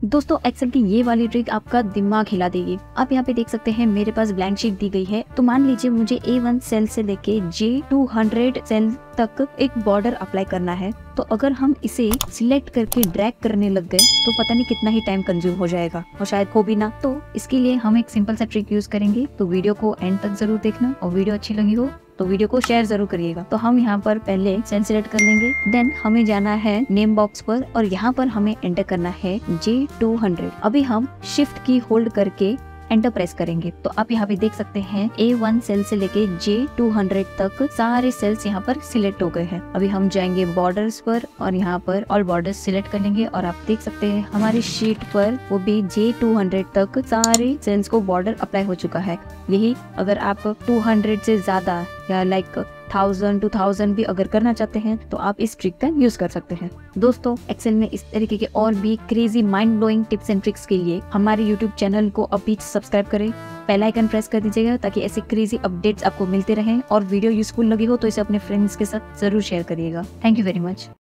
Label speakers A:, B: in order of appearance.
A: दोस्तों एक्सेल की ये वाली ट्रिक आपका दिमाग हिला देगी। आप यहाँ पे देख सकते हैं मेरे पास ब्लैंक शीट दी गई है। तो मान लीजिए मुझे A1 सेल से लेके J200 सेल तक एक बॉर्डर अप्लाई करना है। तो अगर हम इसे सिलेक्ट करके ड्रैग करने लग गए तो पता नहीं कितना ही टाइम कंज्यूम हो जाएगा और शायद हो भी ना। तो इसके लिए हम एक सिंपल सा ट्रिक यूज करेंगे। तो वीडियो को एंड तक जरूर देखना और वीडियो अच्छी लगी हो तो वीडियो को शेयर जरूर करिएगा। तो हम यहाँ पर पहले सेल सिलेक्ट कर लेंगे, देन हमें जाना है नेम बॉक्स पर और यहाँ पर हमें एंटर करना है J200। अभी हम शिफ्ट की होल्ड करके एंटर प्रेस करेंगे। तो आप यहाँ पे देख सकते हैं A1 सेल से लेके J200 तक सारे सेल्स यहाँ पर सिलेक्ट हो गए हैं। अभी हम जाएंगे बॉर्डर्स पर और यहाँ पर ऑल बॉर्डर्स सिलेक्ट कर लेंगे और आप देख सकते हैं हमारी शीट पर वो भी J200 तक सारे सेल्स को बॉर्डर अप्लाई हो चुका है। यही अगर आप 200 से ज्यादा या लाइक 1000 2000 भी अगर करना चाहते हैं तो आप इस ट्रिक का यूज कर सकते हैं। दोस्तों एक्सेल में इस तरीके के और भी crazy mind blowing tips and tricks के लिए हमारे यूट्यूब चैनल को अभी सब्सक्राइब करें, बेल आइकन प्रेस कर दीजिएगा ताकि ऐसे क्रेजी अपडेट्स आपको मिलते रहें। और वीडियो यूजफुल लगी हो तो इसे अपने फ्रेंड्स के साथ जरूर शेयर करिएगा। Thank you very much.